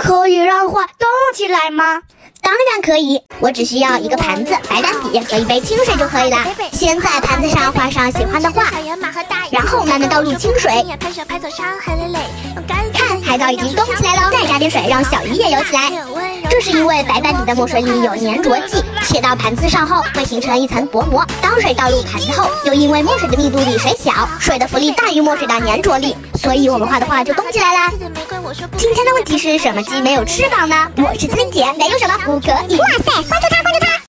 可以让画动起来吗？ 当然可以，我只需要一个盘子、白板笔和一杯清水就可以了。先在盘子上画上喜欢的画，然后慢慢倒入清水。看，海藻已经动起来了，再加点水，让小鱼也游起来。这是因为白板笔的墨水里有粘着剂，切到盘子上后会形成一层薄膜。当水倒入盘子后，又因为墨水的密度比水小，水的浮力大于墨水的粘着力，所以我们画的画就动起来啦。今天的问题是什么鸡没有翅膀呢？我是森姐，没有什么不可以。哇塞，关注它，关注它。